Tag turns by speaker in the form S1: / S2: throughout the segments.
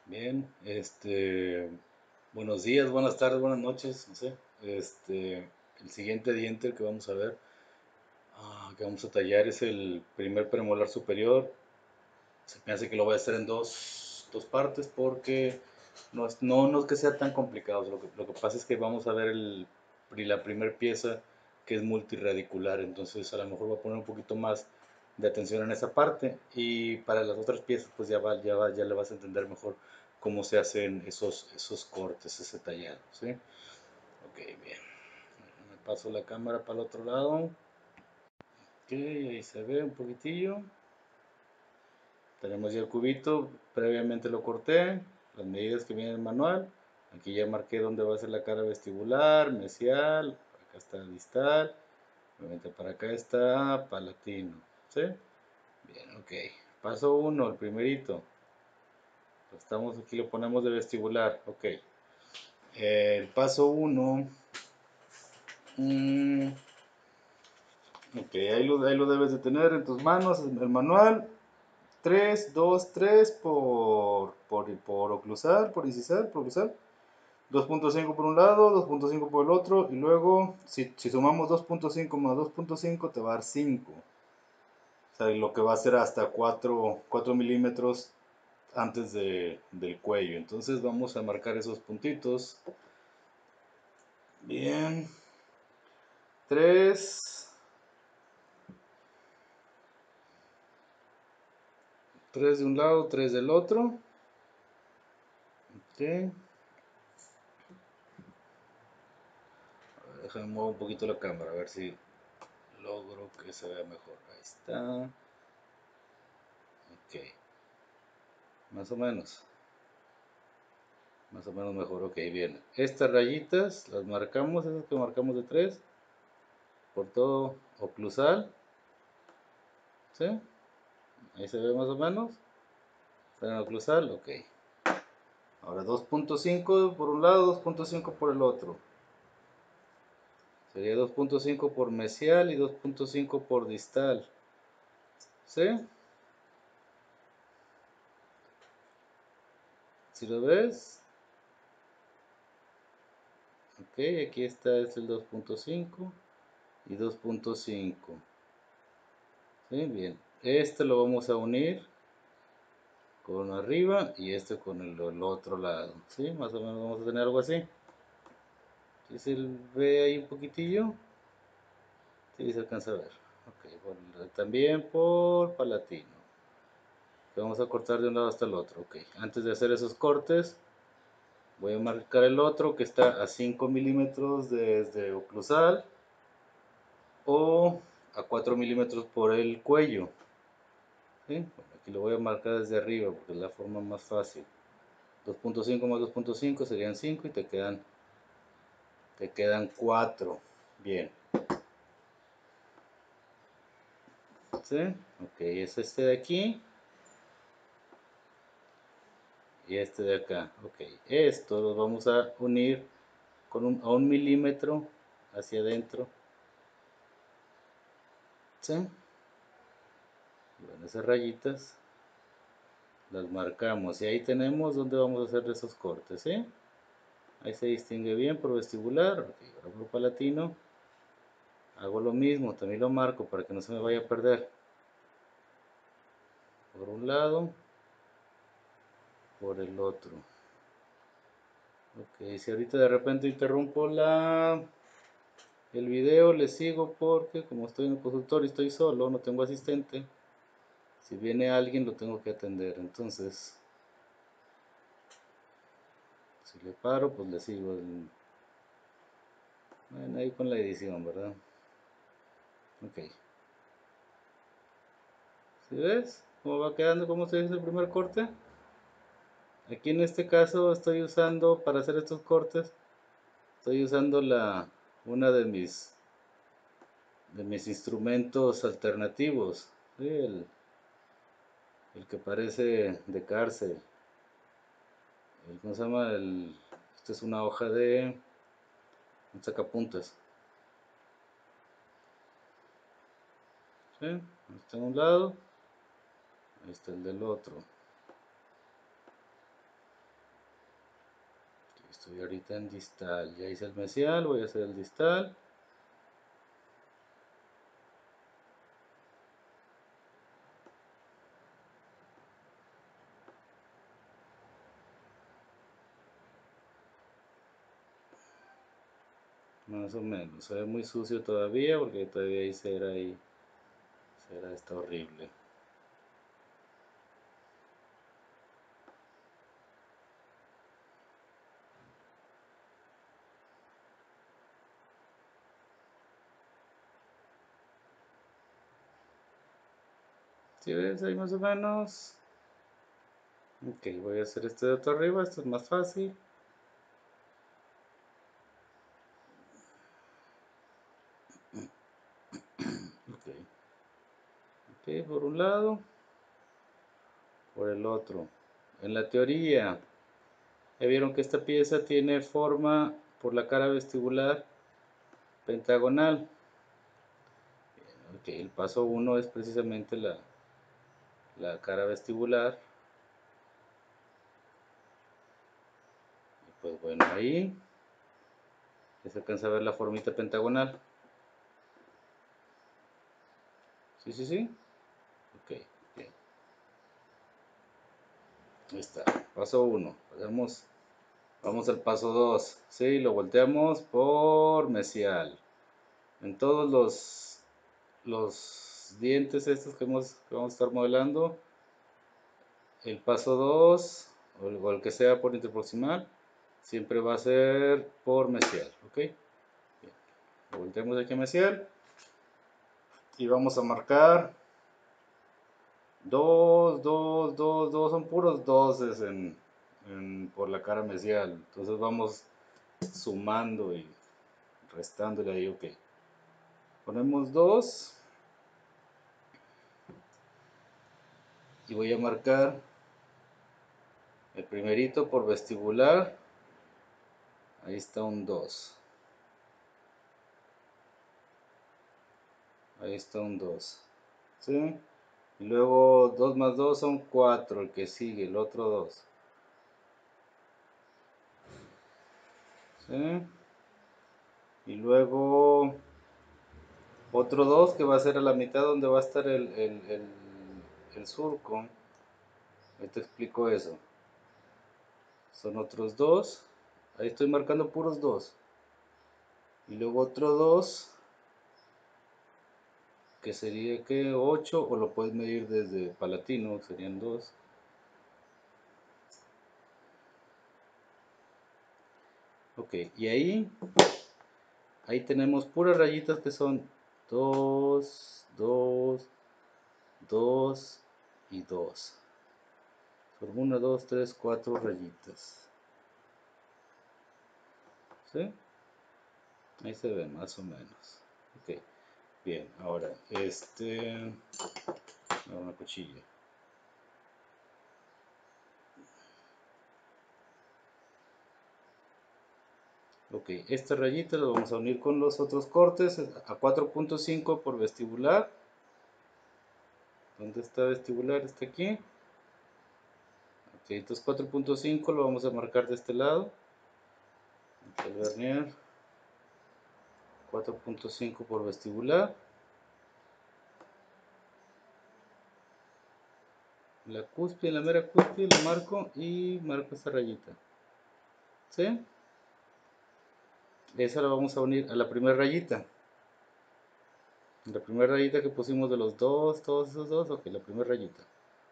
S1: Bien, buenos días, buenas tardes, buenas noches, no sé. El siguiente diente que vamos a ver, que vamos a tallar es el primer premolar superior. Se me hace que lo voy a hacer en dos partes porque no es que sea tan complicado. Lo que pasa es que vamos a ver la primera pieza que es multiradicular, entonces a lo mejor voy a poner un poquito más de atención en esa parte y para las otras piezas pues ya le vas a entender mejor cómo se hacen esos cortes, ese tallado, ¿sí? Ok, bien. Me paso la cámara para el otro lado. Ok, ahí se ve un poquitillo. Tenemos ya el cubito, previamente lo corté, las medidas que vienen en el manual. Aquí ya marqué dónde va a ser la cara vestibular, mesial, acá está distal, obviamente para acá está palatino, ¿sí? Bien, ok. Paso 1, el primerito. Estamos aquí, lo ponemos de vestibular, ok. El paso 1, ok, ahí lo debes de tener en tus manos, el manual. 3 2 3 por oclusal, por incisal, por oclusal. 2.5 por un lado, 2.5 por el otro, y luego si sumamos 2.5 más 2.5 te va a dar 5. O sea, lo que va a ser hasta 4 milímetros antes del cuello. Entonces vamos a marcar esos puntitos. Bien. 3. 3 de un lado, 3 del otro. Ok. Déjame mover un poquito la cámara, a ver si logro que se vea mejor. Ahí está. Ok. Más o menos. Más o menos mejor. Ok, bien. Estas rayitas las marcamos, esas que marcamos de 3 por todo oclusal. ¿Sí? Ahí se ve más o menos. Está en oclusal, ok. Ahora 2.5 por un lado, 2.5 por el otro. Sería 2.5 por mesial y 2.5 por distal. ¿Sí? ¿Si lo ves? Ok, aquí está es el 2.5 y 2.5. ¿Sí? Bien. Este lo vamos a unir con arriba y este con el otro lado. ¿Sí? Más o menos vamos a tener algo así. ¿Sí se ve ahí un poquitillo? Sí, se alcanza a ver. Ok, también por palatino. Que vamos a cortar de un lado hasta el otro. Ok, antes de hacer esos cortes, voy a marcar el otro que está a 5 milímetros desde oclusal o a 4 milímetros por el cuello. ¿Sí? Bueno, aquí lo voy a marcar desde arriba porque es la forma más fácil. 2.5 más 2.5 serían 5 y te quedan 4. Bien. ¿Sí? Ok, es este de aquí y este de acá. Ok, esto los vamos a unir a 1 milímetro hacia adentro. ¿Sí? Y bueno, esas rayitas las marcamos y ahí tenemos donde vamos a hacer esos cortes. ¿Sí? Ahí se distingue bien por vestibular. Ok, ahora por palatino. Hago lo mismo, también lo marco para que no se me vaya a perder. Por un lado, por el otro. Ok, si ahorita de repente interrumpo el video, les sigo porque como estoy en el consultorio y estoy solo, no tengo asistente. Si viene alguien lo tengo que atender, entonces si le paro pues le sigo. Bueno, ahí con la edición, ¿verdad? Ok. ¿Sí ves cómo va quedando, cómo se dice el primer corte? Aquí en este caso estoy usando, para hacer estos cortes, estoy usando una de mis instrumentos alternativos, ¿sí? El que parece de cárcel. ¿Cómo se llama? Esta es una hoja de un sacapuntas. ¿Sí? Ahí está de un lado, ahí está el del otro. Estoy ahorita en distal. Ya hice el mesial, voy a hacer el distal. Más o menos. Se ve muy sucio todavía porque todavía hay cera ahí. Cera está horrible. ¿Sí ves ahí más o menos? Ok, voy a hacer este de otro arriba. Esto es más fácil. Ok. Ok, por un lado. Por el otro. En la teoría, ya vieron que esta pieza tiene forma por la cara vestibular pentagonal. Ok, el paso 1 es precisamente la cara vestibular. Y pues bueno, ahí ya se alcanza a ver la formita pentagonal. Sí, sí, sí. Ok, bien. Ahí está. Paso 1. Vamos al paso 2. Sí, lo volteamos por mesial. En todos los dientes estos que vamos a estar modelando, el paso 2 o el que sea por interproximal, siempre va a ser por mesial. Ok, bien. Lo volteamos aquí a mesial y vamos a marcar 2, 2, 2, 2, son puros doses por la cara mesial. Entonces vamos sumando y restándole ahí, ok. Ponemos 2 y voy a marcar el primerito por vestibular. Ahí está un 2. Ahí está un 2. ¿Sí? Y luego 2 más 2 son 4, el que sigue, el otro 2. ¿Sí? Y luego otro 2 que va a ser a la mitad donde va a estar el surco. Ahí te explico eso. Son otros 2. Ahí estoy marcando puros 2. Y luego otro 2 que sería que 8 o lo puedes medir desde palatino, serían 2. Ok, y ahí tenemos puras rayitas que son 2, 2, 2 y 2. Son 1, 2, 3, 4 rayitas. ¿Sí? Ahí se ve más o menos. Ok, bien, ahora, una cuchilla. Ok, esta rayita la vamos a unir con los otros cortes a 4.5 por vestibular. ¿Dónde está vestibular? Está aquí. Ok, entonces 4.5 lo vamos a marcar de este lado. El vernier. 4.5 por vestibular. La cúspide, la mera cúspide, la marco y marco esta rayita. ¿Sí? Esa la vamos a unir a la primera rayita. La primera rayita que pusimos de los dos, todos esos dos, ok, la primera rayita.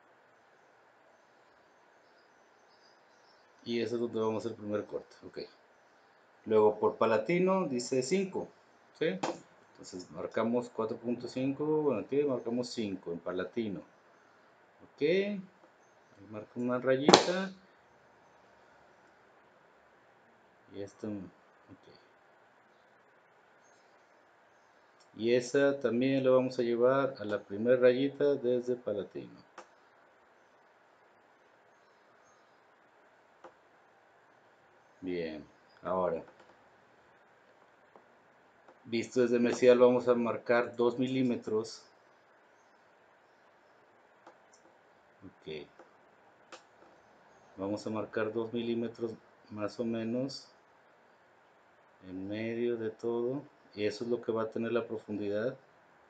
S1: Y eso es donde vamos a hacer el primer corte, ok. Luego por palatino dice 5, ¿sí? Entonces marcamos 4.5, bueno, aquí marcamos 5 en palatino. Ok, ahí marco una rayita. Y esto, ok. Y esa también la vamos a llevar a la primera rayita desde palatino. Bien, ahora, visto desde mesial vamos a marcar 2 milímetros. Ok, vamos a marcar 2 milímetros más o menos en medio de todo, y eso es lo que va a tener la profundidad,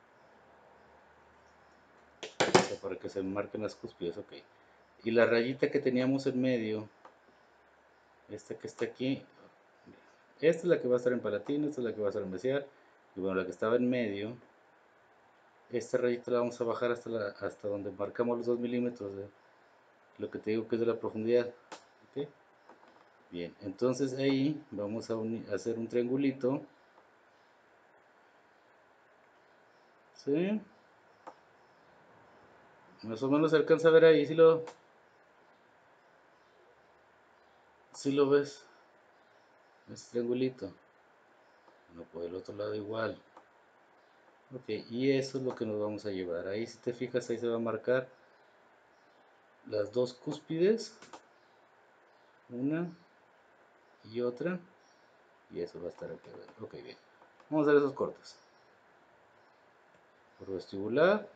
S1: o sea, para que se marquen las cúspides, ok. Y la rayita que teníamos en medio, esta que está aquí, esta es la que va a estar en Palatino, esta es la que va a estar en Beciar, y bueno, la que estaba en medio, esta rayita la vamos a bajar hasta donde marcamos los 2 milímetros de lo que te digo que es de la profundidad, ok. Bien, entonces ahí vamos a hacer un triangulito, ¿sí? Más o menos se alcanza a ver ahí, si lo ves, ese triangulito. No, por el otro lado igual. Ok, y eso es lo que nos vamos a llevar. Ahí si te fijas, ahí se va a marcar las dos cúspides, una y otra, y eso va a estar aquí. Ok, bien. Vamos a hacer esos cortes. Por vestibular,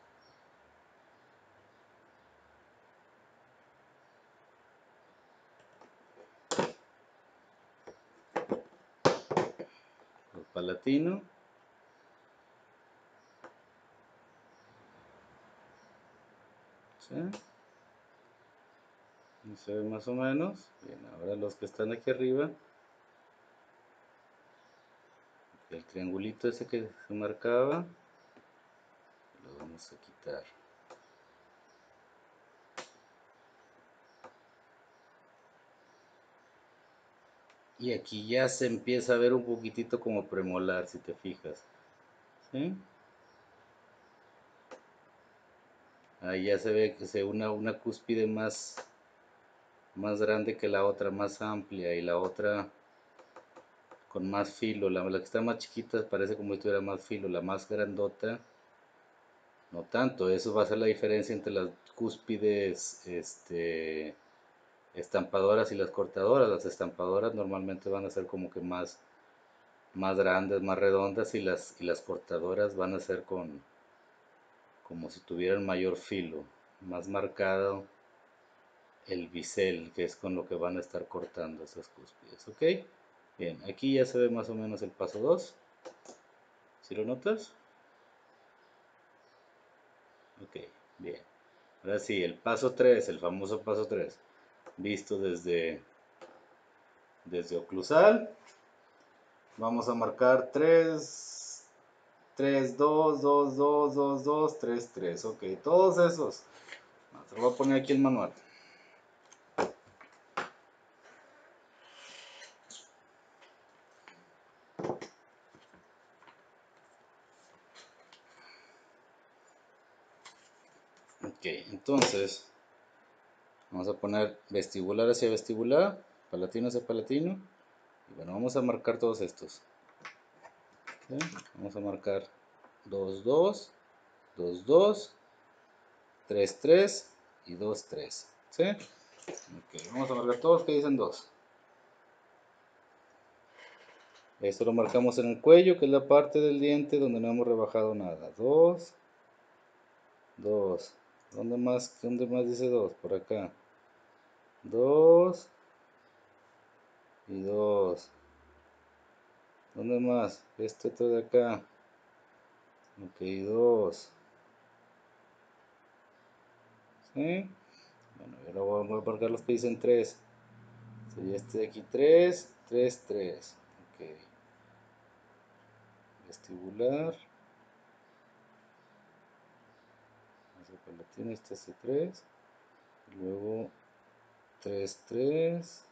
S1: por palatino, ¿sí? Y se ve más o menos. Bien, ahora los que están aquí arriba, el triangulito ese que se marcaba, lo vamos a quitar. Y aquí ya se empieza a ver un poquitito como premolar, si te fijas, ¿sí? Ahí ya se ve que se una cúspide más grande que la otra, más amplia, y la otra con más filo. La que está más chiquita parece como si tuviera más filo, la más grandota no tanto. Eso va a ser la diferencia entre las cúspides estampadoras y las cortadoras. Las estampadoras normalmente van a ser como que más grandes, más redondas, y las cortadoras van a ser como si tuvieran mayor filo, más marcado el bisel, que es con lo que van a estar cortando esas cúspides, ¿ok? Bien, aquí ya se ve más o menos el paso 2. ¿Sí lo notas? Ok, bien. Ahora sí, el paso 3, el famoso paso 3, visto desde oclusal. Vamos a marcar 3, 3, 2, 2, 2, 2, 2, 3, 3. Ok, todos esos. Te lo voy a poner aquí el manual. Ok, entonces vamos a poner vestibular hacia vestibular, palatino hacia palatino. Y bueno, vamos a marcar todos estos. ¿Sí? Vamos a marcar 2, 2, 2, 2, 3, 3 y 2, 3. ¿Sí? Ok, vamos a marcar todos que dicen 2. Esto lo marcamos en el cuello, que es la parte del diente donde no hemos rebajado nada. 2, 2. ¿Dónde más dice 2? Por acá. 2 y 2. ¿Dónde más? Este otro de acá. Ok, 2. ¿Sí? Bueno, y ahora voy a marcar los que dicen 3. Sería este de aquí 3, 3, 3. Ok. Vestibular. Hacia palatino, este hace 3. Luego 3, 3.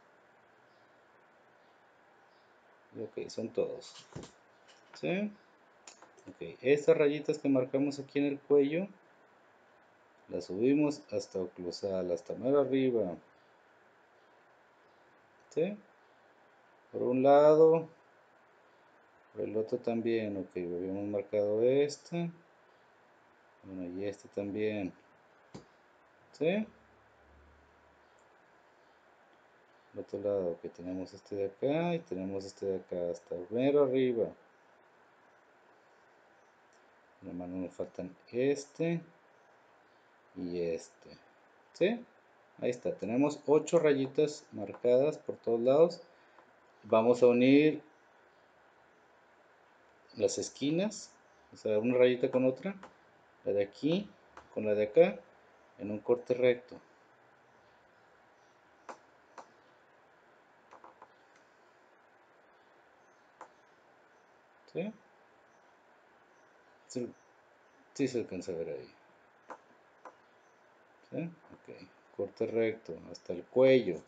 S1: Y ok, son todos. ¿Sí? Ok, estas rayitas que marcamos aquí en el cuello, las subimos hasta oclusal, hasta mero arriba. ¿Sí? Por un lado, por el otro también. Ok, habíamos marcado este. Bueno, y este también. ¿Sí? El otro lado, que tenemos este de acá y tenemos este de acá, hasta mero arriba. Nada más nos faltan este y este. ¿Sí? Ahí está, tenemos 8 rayitas marcadas por todos lados. Vamos a unir las esquinas, o sea, una rayita con otra, la de aquí con la de acá, en un corte recto. ¿Sí? Sí, sí se alcanza a ver ahí. ¿Sí? Ok, corte recto hasta el cuello.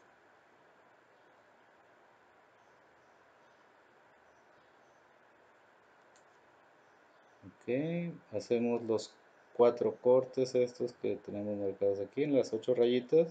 S1: Ok, hacemos los 4 cortes estos que tenemos marcados aquí en las 8 rayitas.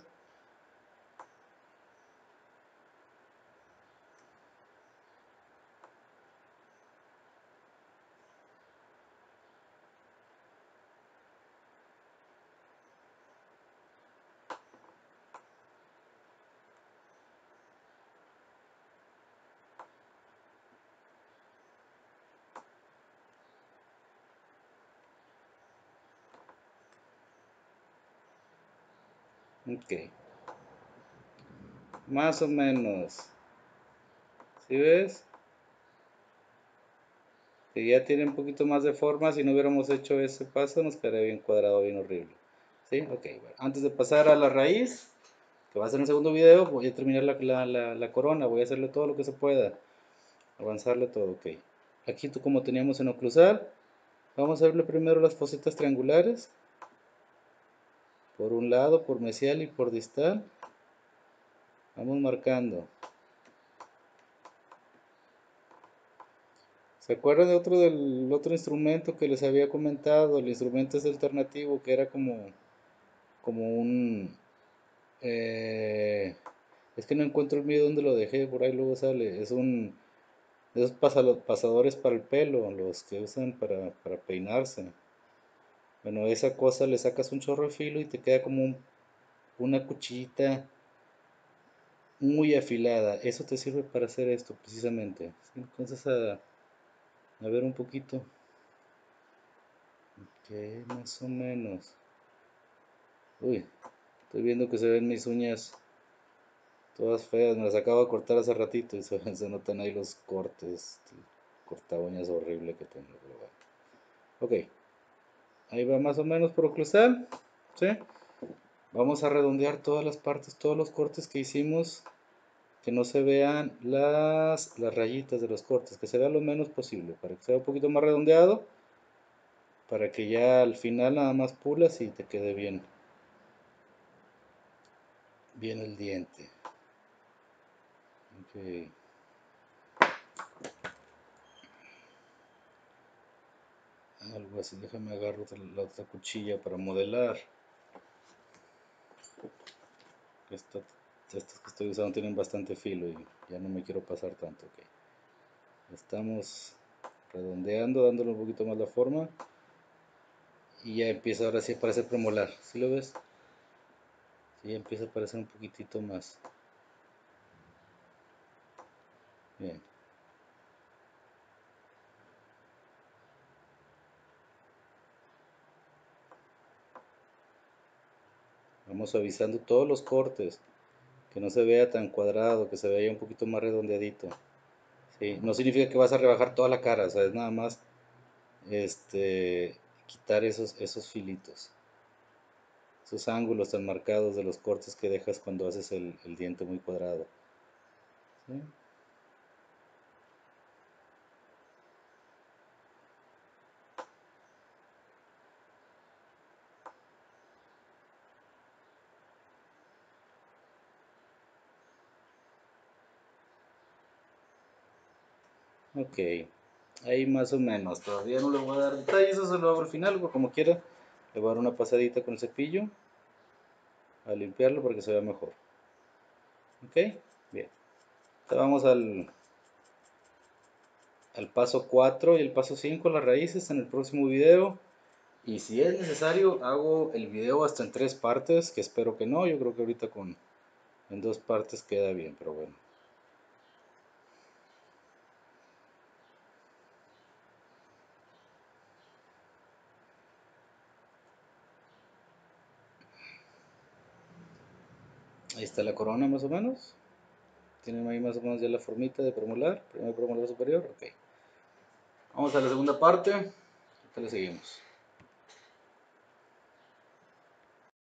S1: Ok, más o menos. ¿Sí ves? Que ya tiene un poquito más de forma. Si no hubiéramos hecho ese paso, nos quedaría bien cuadrado, bien horrible. ¿Sí? Ok, bueno. Antes de pasar a la raíz, que va a ser en el segundo video, voy a terminar la corona. Voy a hacerle todo lo que se pueda. Avanzarle todo, ok. Aquí como teníamos en oclusal, vamos a verle primero las fosetas triangulares. Por un lado, por mesial y por distal. Vamos marcando. ¿Se acuerdan de del otro instrumento que les había comentado? El instrumento es alternativo, que era como un... es que no encuentro el mío donde lo dejé, por ahí luego sale. Es un... de esos pasadores para el pelo, los que usan para peinarse. Bueno, esa cosa le sacas un chorro de filo y te queda como una cuchillita muy afilada. Eso te sirve para hacer esto precisamente. ¿Sí? Entonces a ver un poquito. Ok, más o menos. Uy, estoy viendo que se ven mis uñas todas feas. Me las acabo de cortar hace ratito y se notan ahí los cortes. El corta uñas horrible que tengo. Pero bueno. Ok, ahí va más o menos por oclusal. ¿Sí? Vamos a redondear todas las partes, todos los cortes que hicimos. Que no se vean las rayitas de los cortes. Que se vea lo menos posible. Para que sea un poquito más redondeado. Para que ya al final nada más pulas y te quede bien. Bien el diente. Ok. Algo así, déjame agarrar la otra cuchilla para modelar. Estas que estoy usando tienen bastante filo y ya no me quiero pasar tanto. Okay. Estamos redondeando, dándole un poquito más la forma. Y ya empieza ahora sí a parecer premolar. ¿Sí lo ves? Sí, ya empieza a parecer un poquitito más. Bien. Vamos suavizando todos los cortes. Que no se vea tan cuadrado, que se vea un poquito más redondeadito. Sí, no significa que vas a rebajar toda la cara, o sea, es nada más quitar esos filitos, esos ángulos tan marcados de los cortes que dejas cuando haces el diente muy cuadrado. ¿Sí? Ok, ahí más o menos, todavía no le voy a dar detalles, eso se lo hago al final, o como quiera, le voy a dar una pasadita con el cepillo a limpiarlo para que se vea mejor. Ok, bien. Ahora vamos al paso 4 y el paso 5, las raíces, en el próximo video. Y si es necesario, hago el video hasta en 3 partes, que espero que no. Yo creo que ahorita en 2 partes queda bien, pero bueno. Ahí está la corona más o menos. Tienen ahí más o menos ya la formita de premolar, primer premolar superior. Ok. Vamos a la segunda parte. Ahorita le seguimos.